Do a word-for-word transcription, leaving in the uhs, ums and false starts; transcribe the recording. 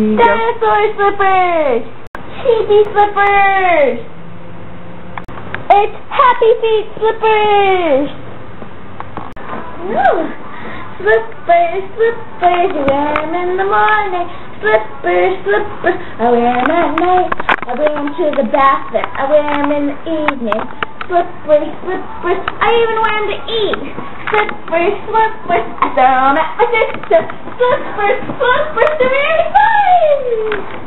Dinosaur slippers! Sheepy slippers! It's Happy Feet slippers! Ooh. Slippers, slippers, you wear them in the morning. Slippers, slippers, I wear them at night. I wear them to the bathroom. I wear them in the evening. Slippers, slippers, I even wear them to eat. Slippers, slippers, I throw them at my sister. Slippers, slippers, they're very fun!